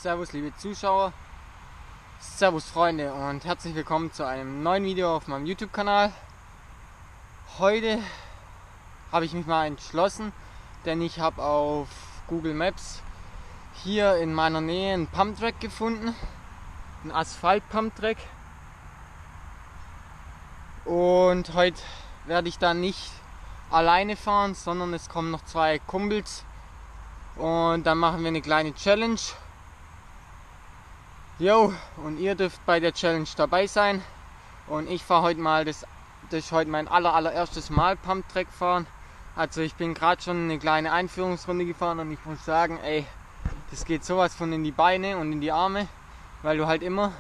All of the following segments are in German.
Servus liebe Zuschauer, Servus Freunde und herzlich willkommen zu einem neuen Video auf meinem YouTube-Kanal. Heute habe ich mich mal entschlossen, denn ich habe auf Google Maps hier in meiner Nähe einen Pumptrack gefunden, einen Asphalt-Pumptrack. Und heute werde ich dann nicht alleine fahren, sondern es kommen noch zwei Kumpels und dann machen wir eine kleine Challenge. Jo, und ihr dürft bei der Challenge dabei sein. Und ich fahre heute mal, das ist heute mein allererstes Mal Pumptrack fahren. Also ich bin gerade schon eine kleine Einführungsrunde gefahren und ich muss sagen, ey, das geht sowas von in die Beine und in die Arme, weil du halt immer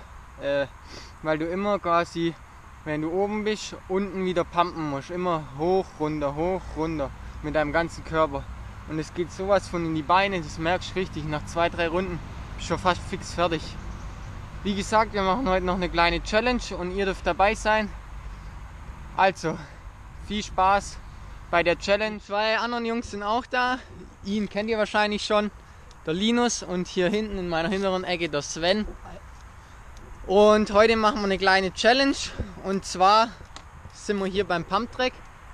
quasi, wenn du oben bist, unten wieder pumpen musst. Immer hoch, runter mit deinem ganzen Körper. Und es geht sowas von in die Beine, das merkst du richtig. Nach 2-3 Runden bist du schon fast fix fertig. Wie gesagt, wir machen heute noch eine kleine Challenge und ihr dürft dabei sein. Also, viel Spaß bei der Challenge. Zwei anderen Jungs sind auch da. Ihn kennt ihr wahrscheinlich schon. Der Linus und hier hinten in meiner hinteren Ecke der Sven. Und heute machen wir eine kleine Challenge. Und zwar sind wir hier beim Pumptrack.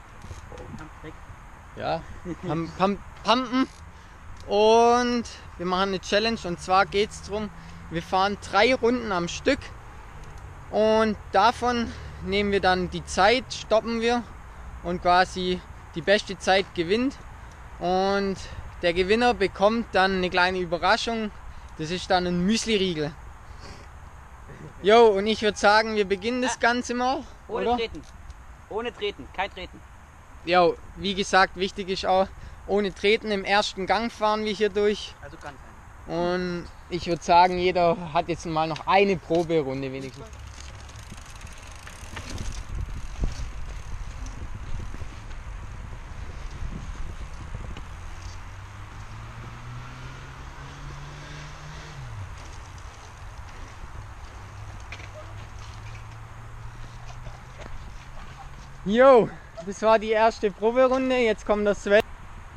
Ja, Pumpen. Und wir machen eine Challenge und zwar geht es darum, wir fahren 3 Runden am Stück und davon nehmen wir dann die Zeit, stoppen wir und quasi die beste Zeit gewinnt. Und der Gewinner bekommt dann eine kleine Überraschung, das ist dann ein Müsli-Riegel. Jo, und ich würde sagen, wir beginnen das Ganze mal. Ohne oder? Treten. Ohne Treten, kein Treten. Jo, wie gesagt, wichtig ist auch, ohne Treten, im ersten Gang fahren wir hier durch. Also ganz einfach. Und ich würde sagen, jeder hat jetzt mal noch eine Proberunde wenigstens. Jo, das war die erste Proberunde, jetzt kommt das Sven.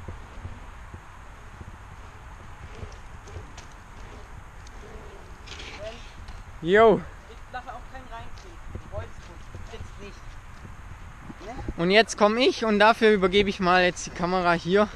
Jo. Ich lasse auch keinen reinkriegen. Du wolltest jetzt nicht. Ne? Und jetzt komme ich und dafür übergebe ich mal jetzt die Kamera hier.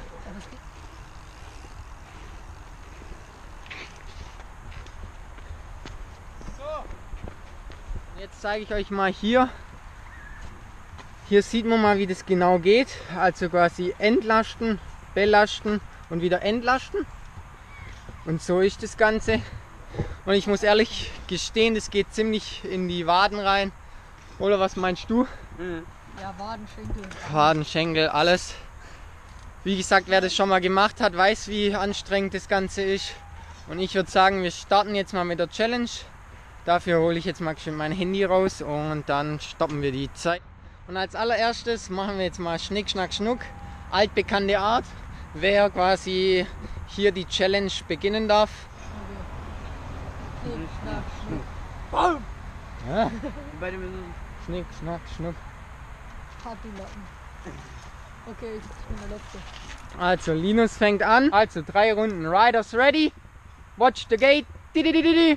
So. Und jetzt zeige ich euch mal hier. Hier sieht man mal, wie das genau geht. Also quasi entlasten, belasten und wieder entlasten. Und so ist das Ganze. Und ich muss ehrlich gestehen, das geht ziemlich in die Waden rein. Oder was meinst du? Ja, Waden, Schenkel. Waden, Schenkel, alles. Wie gesagt, wer das schon mal gemacht hat, weiß, wie anstrengend das Ganze ist. Und ich würde sagen, wir starten jetzt mal mit der Challenge. Dafür hole ich jetzt mal schön mein Handy raus und dann stoppen wir die Zeit. Und als allererstes machen wir jetzt mal Schnick, Schnack, Schnuck. Altbekannte Art. Wer quasi hier die Challenge beginnen darf. Schnick, schnack, schnuck. Boom! Ja. Beide müssen. Schnick, Schnack, Schnuck. Partylappen. Okay, ich bin der Letzte. Also Linus fängt an. Also 3 Runden. Riders ready. Watch the gate. Dididididi.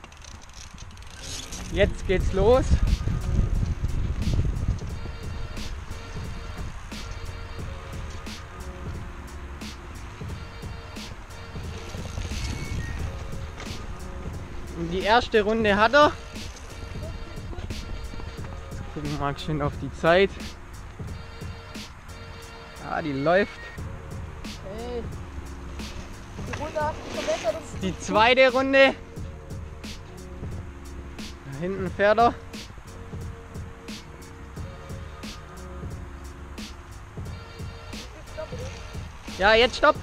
Jetzt geht's los. Und die erste Runde hat er. Jetzt gucken wir mal schön auf die Zeit. Ja, die läuft. Hey. Die Runde hast du verbessert. Die zweite Runde. Da hinten fährt er. Ja, jetzt stopp.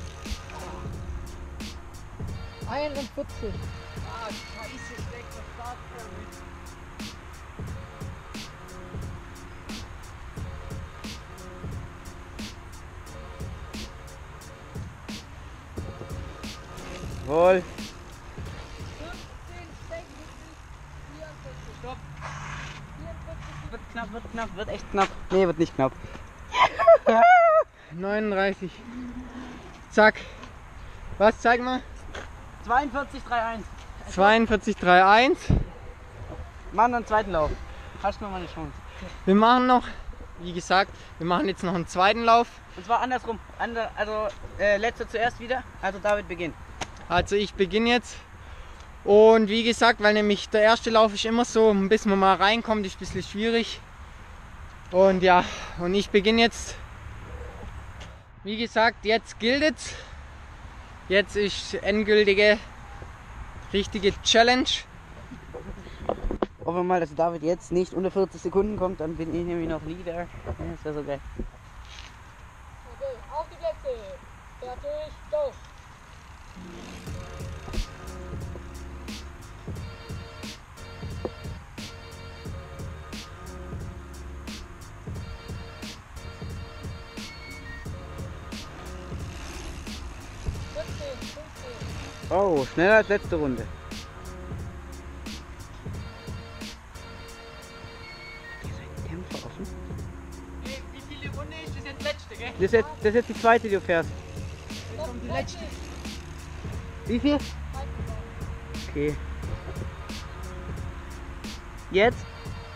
41. Ah, scheiße, schlechter Start. Wohl. 15, 16, 44. Stopp. 44. Wird knapp, wird echt knapp. Nee, wird nicht knapp. 39. Zack. Was, zeig mal. 42,31. 42,31. Machen dann einen zweiten Lauf. Hast du noch mal eine Chance. Wir machen noch, wie gesagt, wir machen jetzt noch einen zweiten Lauf. Und zwar andersrum. Letzter zuerst wieder. Also David beginnt. Also ich beginne jetzt. Und wie gesagt, weil nämlich der erste Lauf ist immer so, bis man mal reinkommt, ist ein bisschen schwierig. Und ja, und ich beginne jetzt. Wie gesagt, jetzt gilt es. Jetzt ist endgültige, richtige Challenge. Hoffen wir mal, dass David jetzt nicht unter 40 Sekunden kommt, dann bin ich nämlich noch Leader. Ja, das wäre so geil. Okay, auf die Plätze. Fertig, go. Oh, schneller als letzte Runde. Kämpfer offen. Wie viele Runde ist das jetzt letzte, gell? Das ist jetzt die zweite, die du fährst. Die letzte. Wie viel? Okay. Jetzt?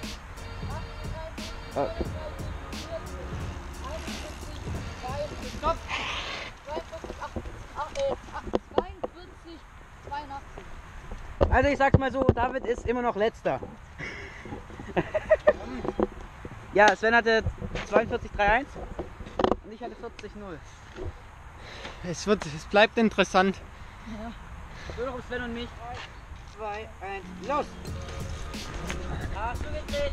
Oh. Stopp! 42, 82. Also ich sag's mal so, David ist immer noch letzter. Ja, Sven hatte 42,31 und ich hatte 40,0. Es bleibt interessant. Ja. Nur noch um Sven und mich. 3, 2, 1, los! Hast du gezählt?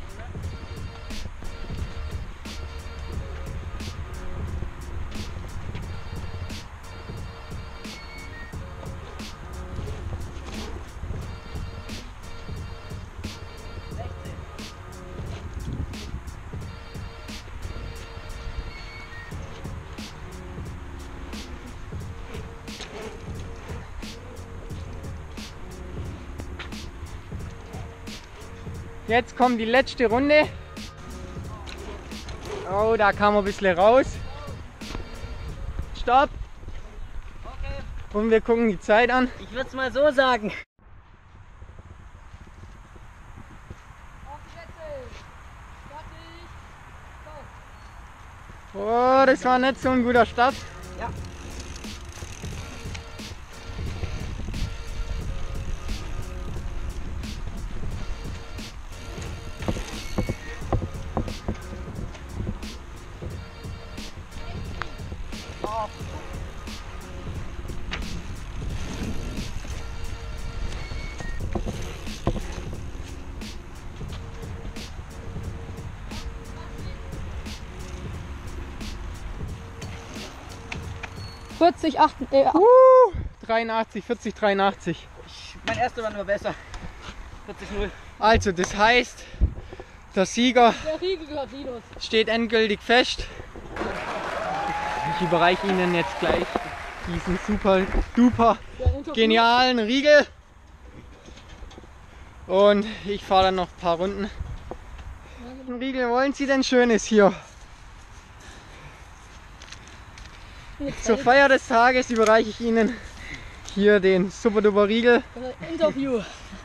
Jetzt kommt die letzte Runde. Oh, da kam ein bisschen raus. Stopp! Okay. Und wir gucken die Zeit an. Ich würde es mal so sagen. Auf die Plätze. Fertig, go. Oh, das war nicht so ein guter Start. Ja. Oh. 40, 8, 83, 40, 83. Mein erster war nur besser. 40,0. Also, das heißt, der Sieger der Riegel gehört Linus. steht endgültig fest. Ich überreiche Ihnen jetzt gleich diesen super duper Der Interview. genialen Riegel. Und ich fahre dann noch ein paar Runden. Welchen Riegel wollen Sie denn Schönes hier? Zur Feier des Tages überreiche ich Ihnen hier den super duper Riegel. Interview.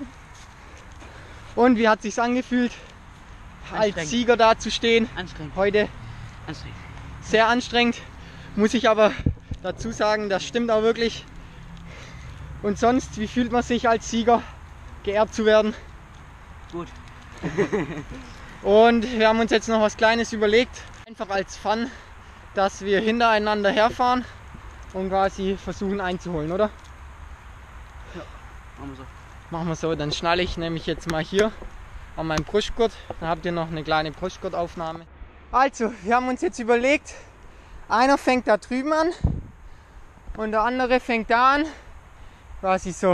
Und wie hat sich's angefühlt, als Anstrengend. Sieger dazustehen? Anstrengend. Heute Anstrengend. sehr anstrengend, muss ich aber dazu sagen, das stimmt auch wirklich. Und sonst, wie fühlt man sich als Sieger, geehrt zu werden? Gut. Und wir haben uns jetzt noch was Kleines überlegt, einfach als Fun, dass wir hintereinander herfahren und quasi versuchen einzuholen, oder? Machen wir so. Machen wir so, dann schnalle ich nämlich jetzt mal hier an meinem Brustgurt, dann habt ihr noch eine kleine Brustgurtaufnahme. Also, wir haben uns jetzt überlegt, einer fängt da drüben an und der andere fängt da an, quasi so.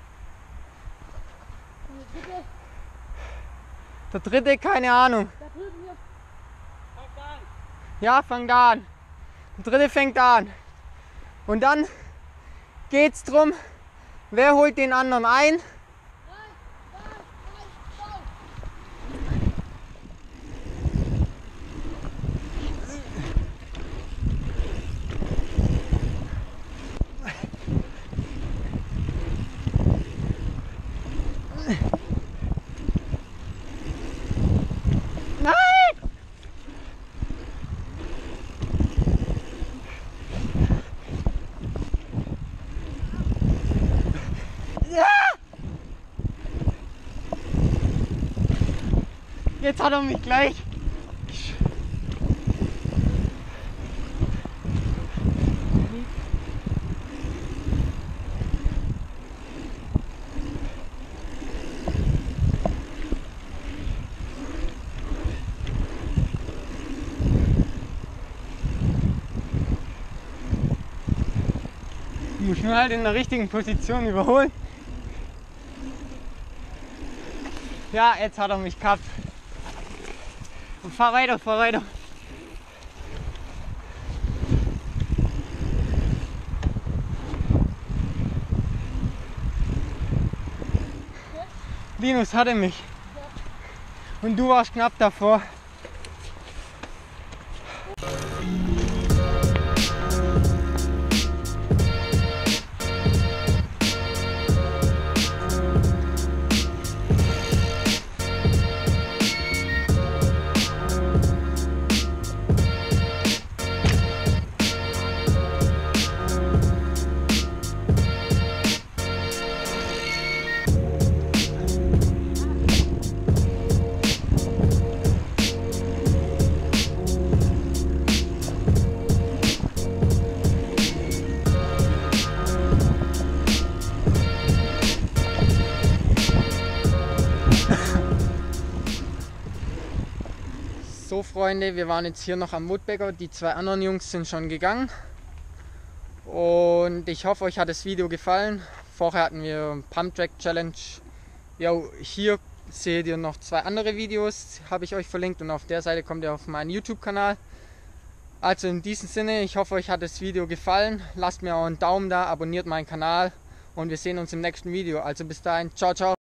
Der dritte, keine Ahnung. Da drüben hier. Ja, fang da an. Der dritte fängt da an. Und dann geht's drum, wer holt den anderen ein. Nein! Ja! Jetzt hat er mich gleich. Ich muss nur halt in der richtigen Position überholen. Ja, jetzt hat er mich gehabt. Und fahr weiter, fahr weiter. Linus hatte mich. Und du warst knapp davor. So Freunde, wir waren jetzt hier noch am Woodbäcker, die zwei anderen Jungs sind schon gegangen und ich hoffe, euch hat das Video gefallen. Vorher hatten wir Pump Track Challenge. Ja, hier seht ihr noch zwei andere Videos, habe ich euch verlinkt, und auf der Seite kommt ihr auf meinen YouTube-Kanal. Also in diesem Sinne, ich hoffe, euch hat das Video gefallen. Lasst mir auch einen Daumen da, abonniert meinen Kanal und wir sehen uns im nächsten Video. Also bis dahin, ciao, ciao.